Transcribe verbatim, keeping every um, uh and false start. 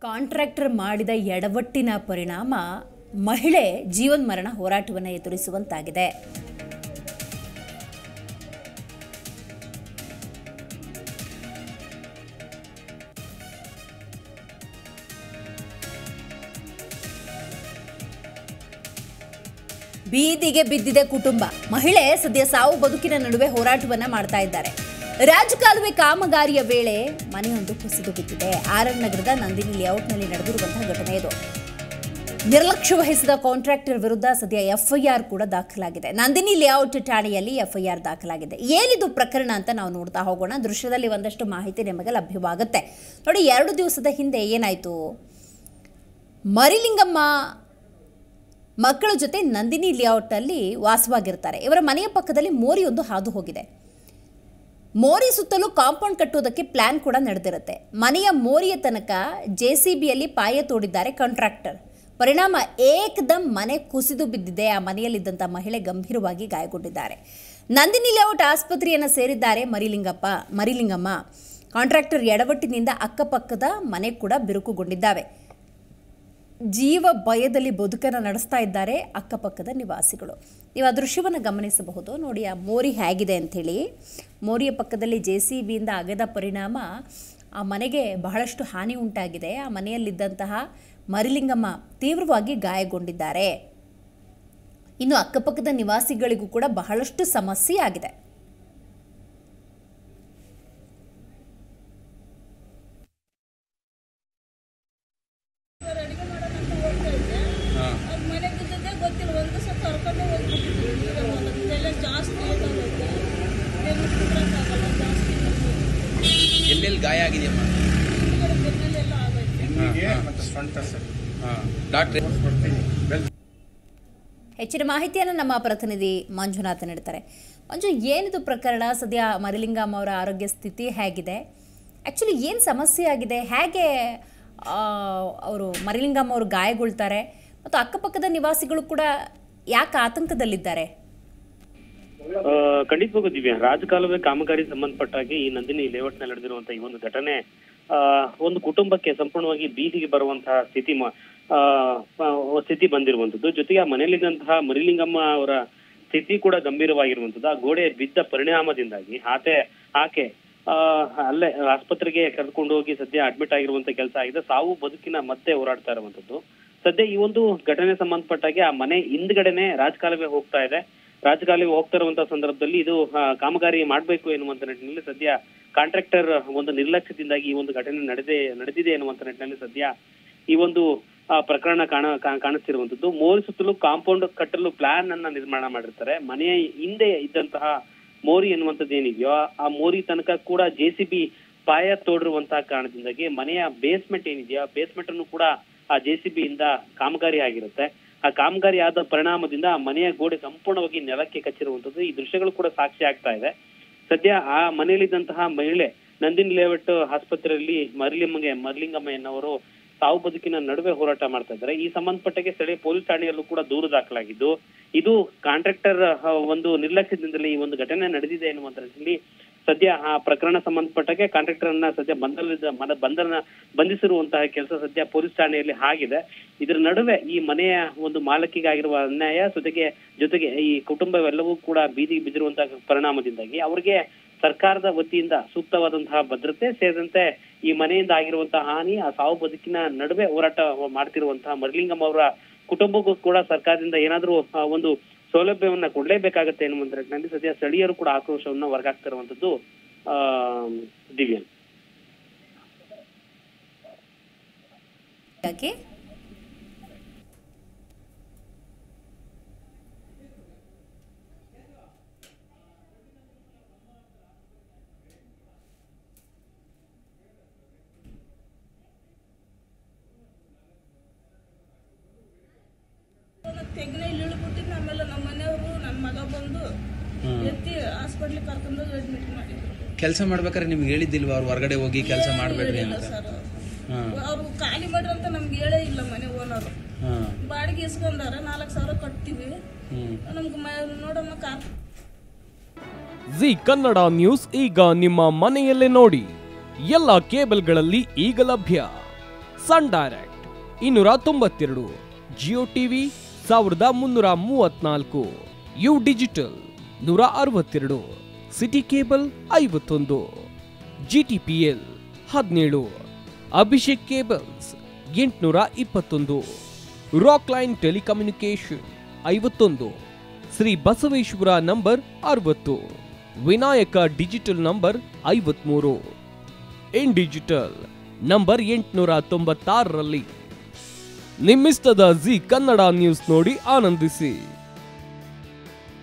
Contractor ಮಾಡಿದ ಎಡವಟ್ಟಿನ ಪರಿಣಾಮ ಮಹಿಳೆ ಜೀವನ್ಮರಣ ಹೋರಾಟವನ್ನು ಎದುರಿಸುವಂತಾಗಿದೆ. ಬೀದಿಗೆ ಬಿದ್ದಿದೆ ಕುಟುಂಬ. ಮಹಿಳೆ ಸದ್ಯ ಸಾವು ಬದುಕಿನ ನಡುವೆ ಹೋರಾಟವನ್ನ ಮಾಡ್ತಾ ಇದ್ದಾರೆ. ರಾಜಕಾಲುವೆ ಕಾಮಗಾರಿಯ ವೇಳೆ ಮನೆಯೊಂದು ಕುಸಿದು ಬಿದ್ದಿದೆ. ಆರ್ ನಗರದ ನಂದಿನಿ ಲೇಔಟ್ನಲ್ಲಿ ನಡೆದಿರುವಂತಹ ಘಟನೆ ಇದು. ನಿರ್ಲಕ್ಷ್ಯ ವಹಿಸಿದ ಕಾಂಟ್ರಾಕ್ಟರ್ ವಿರುದ್ಧ ಸದ್ಯ ಎಫ್ಐಆರ್ ಕೂಡ ದಾಖಲಾಗಿದೆ. ನಂದಿನಿ ಲೇಔಟ್ ಠಾಣೆಯಲ್ಲಿ ಎಫ್ಐಆರ್ ದಾಖಲಾಗಿದೆ. ಏನಿದು ಪ್ರಕರಣ ಅಂತ ನಾವು ನೋಡ್ತಾ ಹೋಗೋಣ. ದೃಶ್ಯದಲ್ಲಿ ಒಂದಷ್ಟು ಮಾಹಿತಿ ನಿಮಗೆ ಲಭ್ಯವಾಗುತ್ತೆ ನೋಡಿ. ಎರಡು ದಿವಸದ ಹಿಂದೆ ಏನಾಯಿತು, ಮರಿಲಿಂಗಮ್ಮ ಮಕ್ಕಳ ಜೊತೆ ನಂದಿನಿ ಲೇಔಟ್ನಲ್ಲಿ ವಾಸವಾಗಿರ್ತಾರೆ. ಇವರ ಮನೆಯ ಪಕ್ಕದಲ್ಲಿ ಮೋರಿಯೊಂದು ಹಾದು ಹೋಗಿದೆ. ಮೋರಿ ಸುತ್ತಲೂ ಕಾಂಪೌಂಡ್ ಕಟ್ಟುವುದಕ್ಕೆ ಪ್ಲಾನ್ ಕೂಡ ನಡೆದಿರುತ್ತೆ. ಮನೆಯ ಮೋರಿಯ ತನಕ ಜೆ ಸಿ ಬಿಯಲ್ಲಿ ಪಾಯ ತೋಡಿದ್ದಾರೆ ಕಾಂಟ್ರಾಕ್ಟರ್. ಪರಿಣಾಮ ಏಕದಮ್ ಮನೆ ಕುಸಿದು ಬಿದ್ದಿದೆ. ಆ ಮನೆಯಲ್ಲಿದ್ದಂಥ ಮಹಿಳೆ ಗಂಭೀರವಾಗಿ ಗಾಯಗೊಂಡಿದ್ದಾರೆ. ನಂದಿನಿ ಲೇಔಟ್ ಆಸ್ಪತ್ರೆಯನ್ನು ಸೇರಿದ್ದಾರೆ ಮರಿಲಿಂಗಪ್ಪ ಮರಿಲಿಂಗಮ್ಮ. ಕಾಂಟ್ರಾಕ್ಟರ್ ಎಡವಟ್ಟಿನಿಂದ ಅಕ್ಕಪಕ್ಕದ ಮನೆ ಕೂಡ ಬಿರುಕುಗೊಂಡಿದ್ದಾವೆ. ಜೀವ ಭಯದಲ್ಲಿ ಬದುಕನ್ನು ನಡೆಸ್ತಾ ಇದ್ದಾರೆ ಅಕ್ಕಪಕ್ಕದ ನಿವಾಸಿಗಳು. ನೀವು ಆ ದೃಶ್ಯವನ್ನು ಗಮನಿಸಬಹುದು ನೋಡಿ. ಆ ಮೋರಿ ಹೇಗಿದೆ ಅಂಥೇಳಿ. ಮೋರಿಯ ಪಕ್ಕದಲ್ಲಿ ಜೆ ಸಿ ಬಿಯಿಂದ ಅಗೆದ ಪರಿಣಾಮ ಆ ಮನೆಗೆ ಬಹಳಷ್ಟು ಹಾನಿ ಉಂಟಾಗಿದೆ. ಆ ಮನೆಯಲ್ಲಿದ್ದಂತಹ ಮರಿಲಿಂಗಮ್ಮ ತೀವ್ರವಾಗಿ ಗಾಯಗೊಂಡಿದ್ದಾರೆ. ಇನ್ನು ಅಕ್ಕಪಕ್ಕದ ನಿವಾಸಿಗಳಿಗೂ ಕೂಡ ಬಹಳಷ್ಟು ಸಮಸ್ಯೆ ಆಗಿದೆ. ಎಲ್ಲೆಲ್ಲಿ ಗಾಯ ಆಗಿದೆಯಮ್ಮ? ಹೆಚ್ಚಿನ ಮಾಹಿತಿಯನ್ನು ನಮ್ಮ ಪ್ರತಿನಿಧಿ ಮಂಜುನಾಥ್ ನೀಡ್ತಾರೆ. ಮಂಜು, ಏನಿದು ಪ್ರಕರಣ? ಸದ್ಯ ಮರಿಲಿಂಗಮ್ಮ ಅವರ ಆರೋಗ್ಯ ಸ್ಥಿತಿ ಹೇಗಿದೆ? ಆ್ಯಕ್ಚುಲಿ ಏನು ಸಮಸ್ಯೆ ಆಗಿದೆ? ಹೇಗೆ ಅವರು ಮರಿಲಿಂಗಮ್ಮ ಅವರು ಗಾಯಗೊಳ್ತಾರೆ ಮತ್ತು ಅಕ್ಕಪಕ್ಕದ ನಿವಾಸಿಗಳು ಕೂಡ ಯಾಕೆ ಆತಂಕದಲ್ಲಿದ್ದಾರೆ? ಖಂಡಿತವಾಗೂ ದಿವ್ಯಾ, ರಾಜಕಾಲುವೆ ಕಾಮಗಾರಿ ಸಂಬಂಧಪಟ್ಟಾಗಿ ಈ ನಂದಿನಿ ಲೇಔಟ್ ನಲ್ಲಿ ನಡೆದಿರುವಂತಹ ಈ ಒಂದು ಘಟನೆ ಆ ಒಂದು ಕುಟುಂಬಕ್ಕೆ ಸಂಪೂರ್ಣವಾಗಿ ಬೀದಿಗೆ ಬರುವಂತಹ ಸ್ಥಿತಿ ಸ್ಥಿತಿ ಬಂದಿರುವಂತದ್ದು. ಜೊತೆಗೆ ಆ ಮನೆಯಲ್ಲಿದ್ದಂತಹ ಮರಿಲಿಂಗಮ್ಮ ಅವರ ಸ್ಥಿತಿ ಕೂಡ ಗಂಭೀರವಾಗಿರುವಂತದ್ದು. ಆ ಗೋಡೆ ಬಿದ್ದ ಪರಿಣಾಮದಿಂದಾಗಿ ಆತೆ ಆಕೆ ಆ ಅಲ್ಲೇ ಆಸ್ಪತ್ರೆಗೆ ಕರೆದುಕೊಂಡು ಹೋಗಿ ಸದ್ಯ ಅಡ್ಮಿಟ್ ಆಗಿರುವಂತ ಕೆಲಸ ಆಗಿದೆ. ಸಾವು ಬದುಕಿನ ಮತ್ತೆ ಹೋರಾಡ್ತಾ ಇರುವಂತದ್ದು. ಸದ್ಯ ಈ ಒಂದು ಘಟನೆ ಸಂಬಂಧಪಟ್ಟಾಗೆ ಆ ಮನೆ ಹಿಂದ್ಗಡೆನೆ ರಾಜಕಾಲುವೆ ಹೋಗ್ತಾ ಇದೆ. ರಾಜಕಾಲುವೆ ಹೋಗ್ತಾ ಇರುವಂತಹ ಸಂದರ್ಭದಲ್ಲಿ ಇದು ಕಾಮಗಾರಿ ಮಾಡ್ಬೇಕು ಎನ್ನುವಂತ ನಿಟ್ಟಿನಲ್ಲಿ ಸದ್ಯ ಕಾಂಟ್ರಾಕ್ಟರ್ ಒಂದು ನಿರ್ಲಕ್ಷ್ಯದಿಂದಾಗಿ ಈ ಒಂದು ಘಟನೆ ನಡೆದೇ ನಡೆದಿದೆ ಎನ್ನುವಂತ ನಿಟ್ಟಿನಲ್ಲಿ ಸದ್ಯ ಈ ಒಂದು ಪ್ರಕರಣ ಕಾಣ ಕಾಣಿಸ್ತಿರುವಂತದ್ದು. ಮೋರಿ ಸುತ್ತಲೂ ಕಾಂಪೌಂಡ್ ಕಟ್ಟಲು ಪ್ಲಾನ್ ಅನ್ನ ನಿರ್ಮಾಣ ಮಾಡಿರ್ತಾರೆ. ಮನೆಯ ಹಿಂದೆ ಇದ್ದಂತಹ ಮೋರಿ ಎನ್ನುವಂಥದ್ದು ಏನಿದೆಯೋ ಆ ಮೋರಿ ತನಕ ಕೂಡ ಜೆ ಸಿ ಬಿ ಪಾಯ ತೋಡಿರುವಂತಹ ಕಾರಣದಿಂದಾಗಿ ಮನೆಯ ಬೇಸ್ಮೆಂಟ್ ಏನಿದೆಯೋ ಆ ಬೇಸ್ಮೆಂಟ್ ಅನ್ನು ಕೂಡ ಆ ಜೆ ಸಿ ಬಿ ಇಂದ ಕಾಮಗಾರಿ ಆಗಿರುತ್ತೆ. ಆ ಕಾಮಗಾರಿ ಆದ ಪರಿಣಾಮದಿಂದ ಆ ಮನೆಯ ಗೋಡೆ ಸಂಪೂರ್ಣವಾಗಿ ನೆಲಕ್ಕೆ ಕಚ್ಚಿರುವಂತದ್ದು ಈ ದೃಶ್ಯಗಳು ಕೂಡ ಸಾಕ್ಷಿ ಆಗ್ತಾ ಇದೆ. ಸದ್ಯ ಆ ಮನೆಯಲ್ಲಿದ್ದಂತಹ ಮಹಿಳೆ ನಂದಿನಿ ಲೇಔಟ್ ಆಸ್ಪತ್ರೆಯಲ್ಲಿ ಮರಿಲಿಂಗಮ್ಮಗೆ ಮರಿಲಿಂಗಮ್ಮ ಎನ್ನುವರು ಸಾವು ಬದುಕಿನ ನಡುವೆ ಹೋರಾಟ ಮಾಡ್ತಾ ಇದ್ದಾರೆ. ಈ ಸಂಬಂಧಪಟ್ಟಾಗೆ ಸ್ಥಳೀಯ ಪೊಲೀಸ್ ಠಾಣೆಯಲ್ಲೂ ಕೂಡ ದೂರು ದಾಖಲಾಗಿದ್ದು ಇದು ಕಾಂಟ್ರಾಕ್ಟರ್ ಒಂದು ನಿರ್ಲಕ್ಷ್ಯದಿಂದಲೇ ಈ ಒಂದು ಘಟನೆ ನಡೆದಿದೆ ಎನ್ನುವಂತರಲ್ಲಿ ಸದ್ಯ ಆ ಪ್ರಕರಣ ಸಂಬಂಧಪಟ್ಟಾಗೆ ಕಾಂಟ್ರಾಕ್ಟರ್ ಅನ್ನ ಸದ್ಯ ಬಂಧನ ಬಂಧನ ಬಂಧಿಸಿರುವಂತಹ ಕೆಲಸ ಸದ್ಯ ಪೊಲೀಸ್ ಠಾಣೆಯಲ್ಲಿ ಆಗಿದೆ. ಇದರ ನಡುವೆ ಈ ಮನೆಯ ಒಂದು ಮಾಲಕಿಗಾಗಿರುವ ಅನ್ಯಾಯ ಜೊತೆಗೆ ಜೊತೆಗೆ ಈ ಕುಟುಂಬವೆಲ್ಲವೂ ಕೂಡ ಬೀದಿಗೆ ಬಿದ್ದಿರುವಂತಹ ಪರಿಣಾಮದಿಂದಾಗಿ ಅವರಿಗೆ ಸರ್ಕಾರದ ವತಿಯಿಂದ ಸೂಕ್ತವಾದಂತಹ ಭದ್ರತೆ ಸೇರಿದಂತೆ ಈ ಮನೆಯಿಂದ ಆಗಿರುವಂತಹ ಹಾನಿ ಆ ಸಾವು ಬದುಕಿನ ನಡುವೆ ಹೋರಾಟ ಮಾಡ್ತಿರುವಂತಹ ಮರಿಲಿಂಗಮ್ಮ ಅವರ ಕುಟುಂಬಕ್ಕೂ ಕೂಡ ಸರ್ಕಾರದಿಂದ ಏನಾದ್ರೂ ಒಂದು ಸೌಲಭ್ಯವನ್ನ ಕೊಡ್ಲೇಬೇಕಾಗತ್ತೆ ಎನ್ನುವಂತ ನಿಟ್ಟಿನಲ್ಲಿ ಸದ್ಯ ಸ್ಥಳೀಯರು ಕೂಡ ಆಕ್ರೋಶವನ್ನ ಹೊರಗಾಗ್ತಾ ಇರುವಂತದ್ದು ಆ ದಿವ್ಯಾ. ತೆಗ್ನ ಇಲ್ಲಿ ಇಳ್ಬಿಟ್ಟಿದ್ದು ಆಮೇಲೆ ನಮ್ಮ ಮನೆಯವರು ನನ್ನ ಮಗ ಬಂದು ಎತ್ತಿ ಹಾಸ್ಪಿಟ್ಲಿಗೆ ಕರ್ಕೊಂಡು ಅಡ್ಮಿಟ್ ಮಾಡಿದ್ರು. ಕೆಲಸ ಮಾಡ್ಬೇಕಾದ್ರೆ ನಿಮ್ಗೆ ಹೇಳಿದ್ದಿಲ್ವಾ ಅವ್ರು ಹೊರಗಡೆ ಹೋಗಿ ಕೆಲಸ ಮಾಡಬೇಡ್ರಿ ಅಂತ? ಸರ್ ಅವ್ರು ಖಾಲಿ ಮಾಡ್ರಿ ಅಂತ ನಮ್ಗೆ ಹೇಳೇ ಇಲ್ಲ. ಮನೆ ಓನರು ಬಾಡಿಗೆ ಇಸ್ಕೊಂಡಾರ ನಾಲ್ಕು ಸಾವಿರ ಕಟ್ತೀವಿ. ನಮ್ಗೆ ನೋಡಮ್ಮ ಕಾರ್ ಜಿ ಕನ್ನಡ ನ್ಯೂಸ್ ಈಗ ನಿಮ್ಮ ಮನೆಯಲ್ಲೇ ನೋಡಿ. ಎಲ್ಲ ಕೇಬಲ್ಗಳಲ್ಲಿ ಈಗ ಲಭ್ಯ. ಸನ್ ಡೈರೆಕ್ಟ್ ಇನ್ನೂರ ತೊಂಬತ್ತೆರಡು, ಜಿಯೋ ಟಿವಿ ಸಾವಿರದ ಮುನ್ನೂರ ಮೂವತ್ನಾಲ್ಕು, ಯು ಡಿಜಿಟಲ್ ನೂರ ಅರವತ್ತೆರಡು, ಸಿಟಿ ಕೇಬಲ್ ಐವತ್ತೊಂದು, ಜಿಟಿಪಿಎಲ್ ಹದಿನೇಳು, ಅಭಿಷೇಕ್ ಕೇಬಲ್ಸ್ ಎಂಟುನೂರ ಇಪ್ಪತ್ತೊಂದು, ರಾಕ್ ಲೈನ್ ಟೆಲಿಕಮ್ಯುನಿಕೇಶನ್ ಐವತ್ತೊಂದು, ಶ್ರೀ ಬಸವೇಶ್ವರ ನಂಬರ್ ಅರವತ್ತು, ವಿನಾಯಕ ಡಿಜಿಟಲ್ ನಂಬರ್ ಐವತ್ಮೂರು, ಇನ್ ಡಿಜಿಟಲ್ ನಂಬರ್ ಎಂಟುನೂರ ತೊಂಬತ್ತಾರರಲ್ಲಿ. ನಿಮ್ಮಿಸ್ತದ ಜಿ ಕನ್ನಡ ನ್ಯೂಸ್ ನೋಡಿ ಆನಂದಿಸಿ.